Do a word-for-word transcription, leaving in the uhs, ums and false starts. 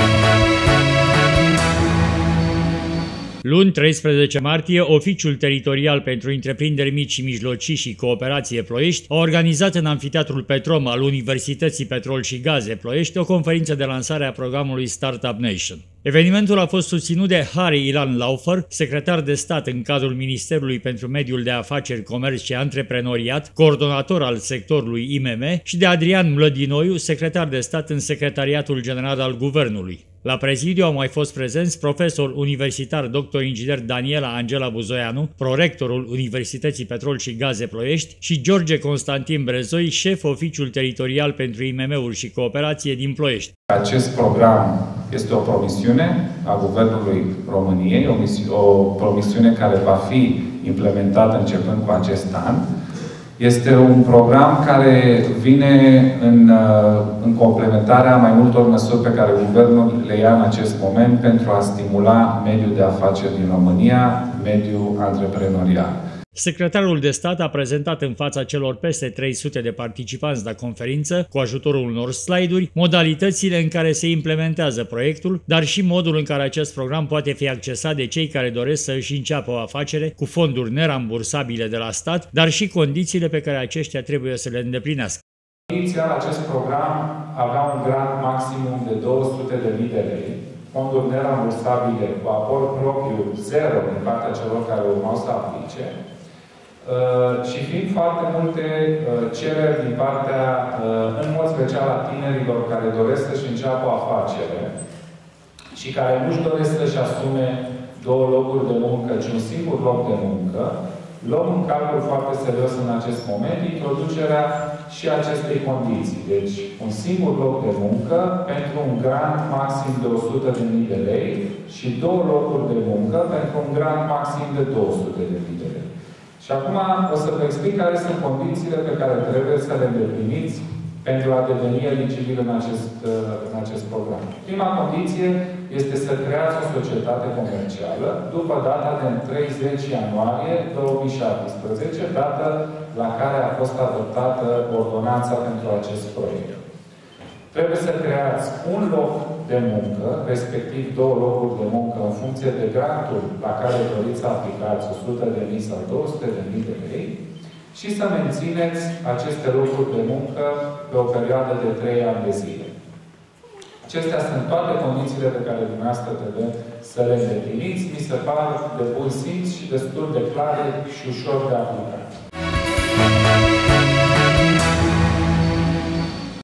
Luni, treisprezece martie, Oficiul Teritorial pentru Întreprinderi Mici și Mijlocii și Cooperație Ploiești a organizat în Amfiteatrul Petrom al Universității Petrol și Gaze Ploiești o conferință de lansare a programului Startup Nation. Evenimentul a fost susținut de Harry Ilan Laufer, secretar de stat în cadrul Ministerului pentru Mediul de Afaceri, Comerț și Antreprenoriat, coordonator al sectorului I M M, și de Adrian Mlădinoiu, secretar de stat în Secretariatul General al Guvernului. La prezidiu au mai fost prezenți profesor universitar doctor inginer Daniela Angela Buzoianu, prorectorul Universității Petrol și Gaze Ploiești, și George Constantin Brezoi, șef Oficiul Teritorial pentru I M M-uri și Cooperație din Ploiești. Acest program este o promisiune a Guvernului României, o, o promisiune care va fi implementată începând cu acest an. Este un program care vine în, în complementarea mai multor măsuri pe care Guvernul le ia în acest moment pentru a stimula mediul de afaceri din România, mediul antreprenorial. Secretarul de stat a prezentat în fața celor peste trei sute de participanți la conferință, cu ajutorul unor slide-uri, modalitățile în care se implementează proiectul, dar și modul în care acest program poate fi accesat de cei care doresc să își înceapă o afacere cu fonduri nerambursabile de la stat, dar și condițiile pe care aceștia trebuie să le îndeplinească. Inițial, acest program avea un grant maximum de două sute de mii de lei, fonduri nerambursabile cu aport propriu zero din partea celor care urmau să aplice, Uh, și fiind foarte multe uh, cereri din partea, uh, în mod special a tinerilor care doresc să-și înceapă o afacere și care nu-și doresc să-și asume două locuri de muncă, ci un singur loc de muncă, luăm în calcul foarte serios în acest moment introducerea și acestei condiții. Deci, un singur loc de muncă pentru un grant maxim de o sută de mii de lei și două locuri de muncă pentru un grant maxim de două sute de mii de lei. Și acum o să vă explic care sunt condițiile pe care trebuie să le îndepliniți pentru a deveni eligibil în acest, în acest program. Prima condiție este să creați o societate comercială după data de treizeci ianuarie două mii șaptesprezece, dată la care a fost adoptată ordonanța pentru acest proiect. Trebuie să creați un loc de muncă, respectiv două locuri de muncă în funcție de grantul la care doriți să aplicați o sută de mii sau două sute de mii de lei și să mențineți aceste locuri de muncă pe o perioadă de trei ani de zile. Acestea sunt toate condițiile pe care dumneavoastră trebuie să le îndepliniți. Mi se par de bun simț și destul de clare și ușor de aplicat.